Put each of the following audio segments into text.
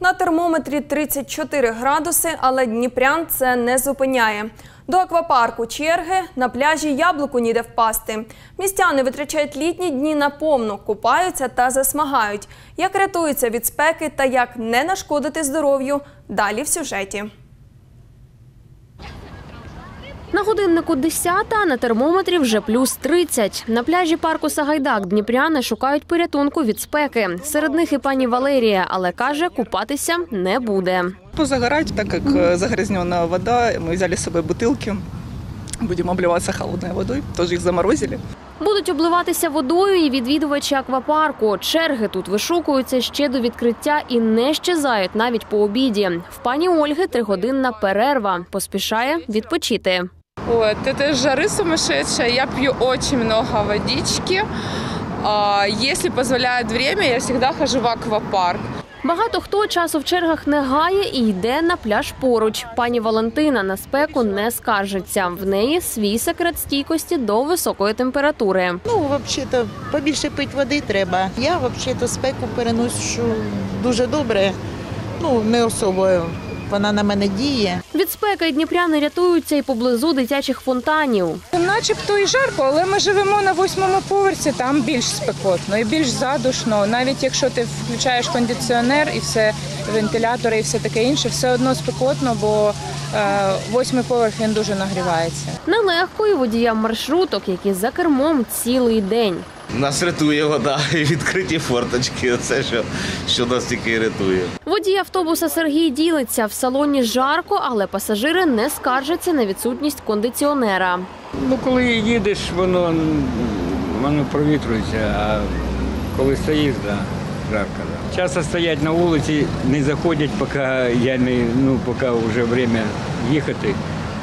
На термометрі 34 градуси, але дніпрян це не зупиняє. До аквапарку черги, на пляжі яблуку ніде впасти. Містяни витрачають літні дні наповну, купаються та засмагають. Як рятуються від спеки та як не нашкодити здоров'ю – далі в сюжеті. На годиннику 10-та, а на термометрі вже плюс 30. На пляжі парку Сагайдак дніпряни шукають порятунку від спеки. Серед них і пані Валерія, але каже, купатися не буде. Позагорать, так как загрязненная вода, мы взяли с собой бутылки, будем обливаться холодной водой, тоже их заморозили. Будуть обливатися водою і відвідувачі аквапарку. Черги тут вишукуються ще до відкриття і не щезають навіть по обіді. В пані Ольги 3-годинна перерва. Поспішає відпочити. Вот, это жары сумасшедшая, я пью очень много водички. Если позволяет время, я всегда хожу в аквапарк. Багато хто часу в чергах не гає і йде на пляж поруч. Пані Валентина на спеку не скаржиться. В неї свій секрет стійкості до високої температури. Взагалі-то, побільше пити води треба. Я, взагалі-то, спеку переношу дуже добре, не особо вона на мене діє. Від спеки дніпряни рятуються і поблизу дитячих фонтанів. Начебто і жарко, але ми живемо на 8-му поверсі, там більш спекотно і більш задушно. Навіть якщо ти включаєш кондиціонер і все, вентилятори і все таке інше, все одно спекотно, бо 8-й поверх він дуже нагрівається. Нелегко і водіям маршруток, які за кермом цілий день. Нас рятує вода і відкриті форточки. Це що нас тільки рятує. Водій автобуса Сергій ділиться. В салоні жарко, але пасажири не скаржаться на відсутність кондиціонера. Коли їдеш, воно провітрюється, а коли стоїш, жарко. Часто стоять на вулиці, не заходять, поки вже час їхати,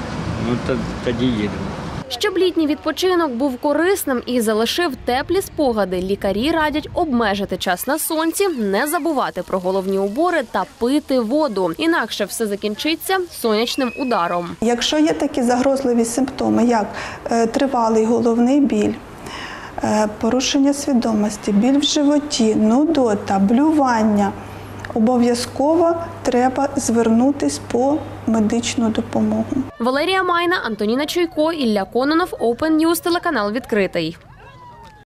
тоді їдемо. Щоб літній відпочинок був корисним і залишив теплі спогади, лікарі радять обмежити час на сонці, не забувати про головні убори та пити воду. Інакше все закінчиться сонячним ударом. Якщо є такі загрозливі симптоми, як тривалий головний біль, порушення свідомості, біль в животі, нудота, блювання, обов'язково треба звернутися по медичну допомогу. Валерія Майна, Антоніна Чуйко, Ілля Кононов, Open News, телеканал «Відкритий».